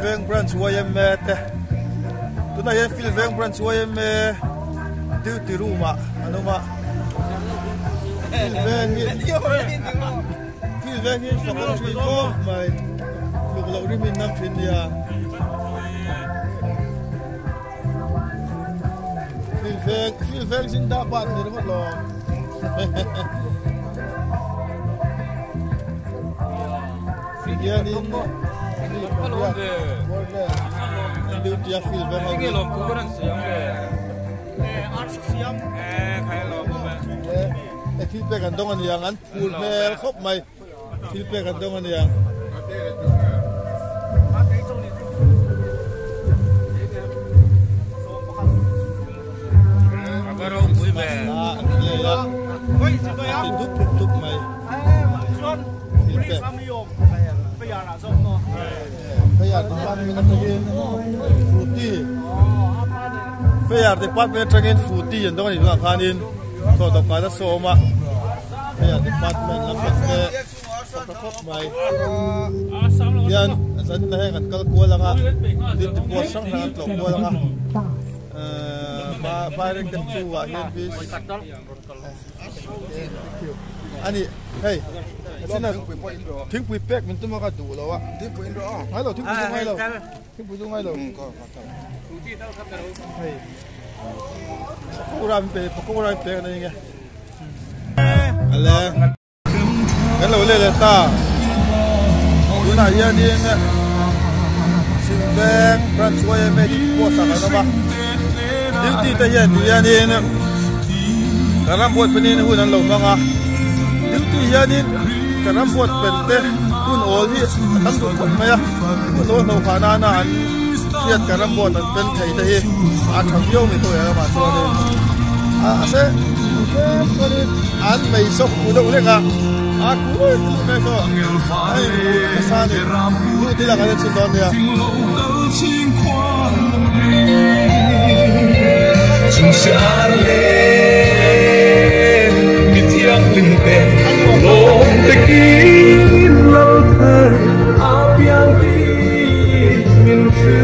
Veng branch YME te tuna ye Phil Veng branch YME duty room anuma Phil Veng in fakam thui ko mai luk lo rimin nam thin ya Phil Veng sin da bat ni mat lo Figianin duty ya Phil Veng Ini lom kuburan siang siam kayak lom Phil pe kan dongan yang an pool mel khop mai Phil pe kan dongan yang baru bui be ya tuk mai Phil pe Fayar department trangin fruity Fayar department trangin fruity yang dongan itu akanin so to kada soma Fayar department lambat ke khop mai yan san na he kan kal ko langa dit po sang na tlok ko langa firing them to yan bis ani hey sina thing pui pek min tuma ka du lo wa thing pui ro hai lo thing pui ngai lo thing pui ngai lo hey pakura pe na nge ale kan lo le ta una ya ni ne Phil Veng branch YME di po sa ka ba duty ta ya ni ne karam buat penin hunan lo manga duty ya ni karam buat pente kun all hi tam tu kon maya lo no khana na an kiat karam buat an pen thai ta hi a tham yo mi to ya ma so ni a se ko ni an mai sok ku lo le nga a ku me so ai sa ni lu ti la ka le chin don ya Chung xa lên Mit yang linh bền Lộn tới kín lâu thơ Áp yang đi Min khứ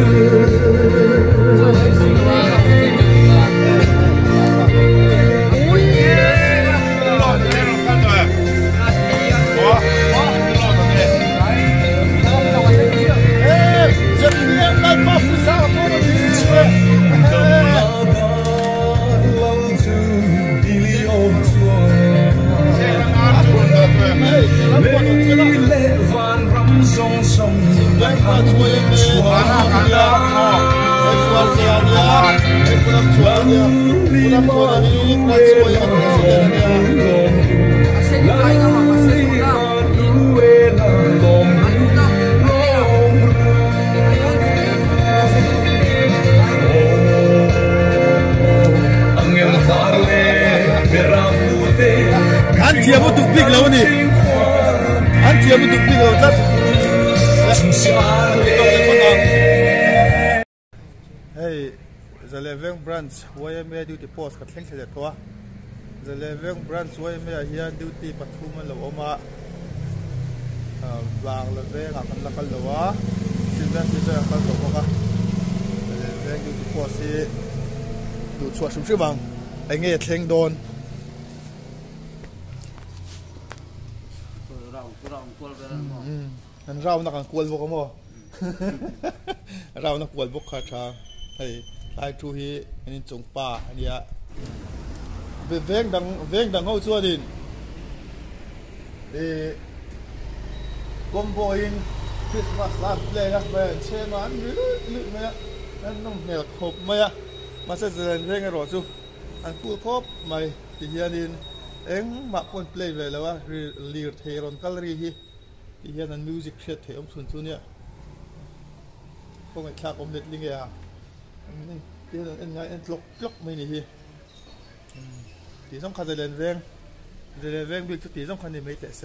Anti abu tu big lawan ni. Anti abu tu big lawan tak. Hey, the Veng branch YME duty post kat leng sele toa. The Veng branch YME here duty pathuman lo oma. Bang la Veng akan lakal lawa. Silver silver akan lo ka. The Veng duty post si tu chua sum bang. Ai nge thleng don. Anh rau nó còn cuốn vô có mò rau nó cuốn bốc khá cha hay ai chú hi anh trồng pa anh ya về veng đằng hậu xua đi để combo in Christmas last play đó về chơi mà anh lự mày anh nông mèo hộp mày mà sẽ dần veng cái rồi chú anh cuốn khốp mày thì hiện đi em mặc quần play về là wa liệt heron calorie hi thì hiện anh music set thì ông xuân xuân nhá không phải khác ông liệt linh à thì anh ngay anh lốc mấy này hi thì xong khá giờ lên veng bị chút thì xong khá này mấy tệ xe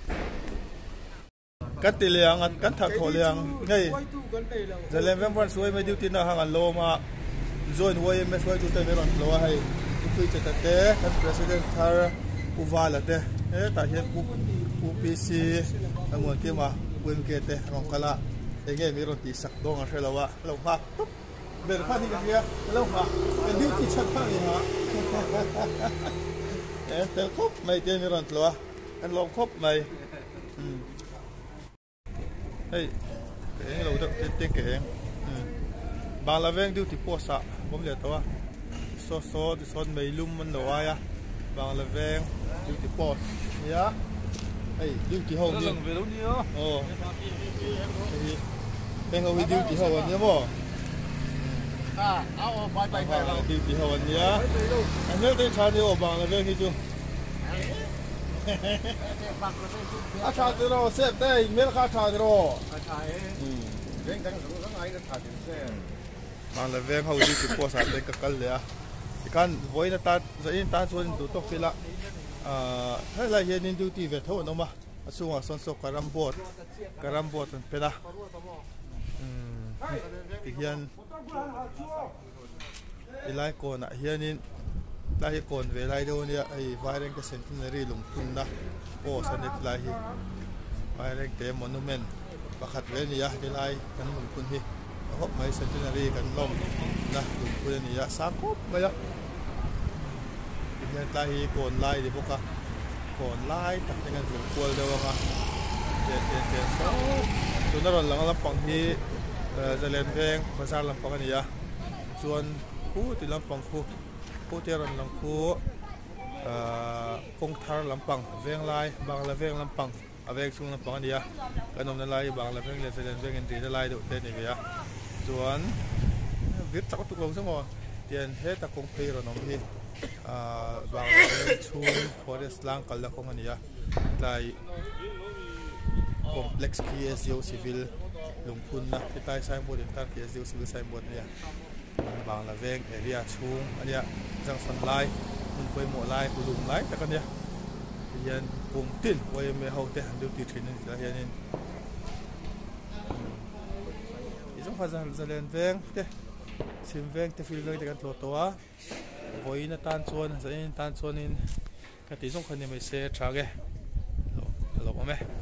cắt tỉ liang cắt thạc thổ liang ngay giờ lên veng vẫn xuôi mấy điều tin là hàng ăn lô mà rồi nuôi em xuôi tụi tôi mới còn lô hay tụi tôi chạy tệ các president thar uva là tệ tại hiện UPC là một cái mà quên kia tệ rong kala nghe mi ron ti sak dong a hrelowa lo ha tup ber kha ni ka ya lo ha kan diu ti chat kha ni ha tel khop mai te mi ron tloa an long khop mai hey cái lâu đó tên cái bà là ven diu ti po sa bom le tawa so di son mai lum man lo ya bà là ven diu ti po ya hey diu ti ho ni oh bên ngồi diu ti ho ni mo áo bay bay bay diu ti ho ni ya anh nhớ tên cha đi ở bà là ven hi chu à cha đi rồi xếp đây mấy cái cha đi rồi đến cái này nó thả tiền mà là ven hậu đi chụp qua sạt đây cả cânเลยthì can với nó ta rồi ta xuân tụ tóc phi lạ hay là hiện nay duty về thâu nó mà xuống à son sọc caram bot anh peda thì hiện lại còn à hiện nay lại còn về lại đâu nè ai vài cái centenary lùng phun na ô san đẹp lại vài cái monument bakhat về nè cái lại cái lùng phun hi hop mai centenary kan lom na lùng ni ya sakop ba ya yan tahi kon lai di boka kon lai tak dengan lungkul daw nga ten so tunaron lang lampang hi zalen veng bazar lampang niya chuan khu ti lampang khu teron lang khu kong thar lampang veng lai bang la veng lampang avek chung lampang niya kanom na lai bang la veng le zalen veng entry na lai do ten ni ya chuan vip tak tu lo samo tian he ta kong pei ro nom hi bang chung forest lang kal la kong ania lai complex KSU civil lungphun na kitai signboard in tar KSU civil signboard nia bang la veng area chung ania junction lai mun poi mo lai ulum lai ta kan nia yan pum tin wai me haute han duty train ni la hianin izong hazan zalen veng te sim veng te fil veng te kan tlo towa voi na tan chuan zain tan chuanin ka ti zong khani mai se thage lo me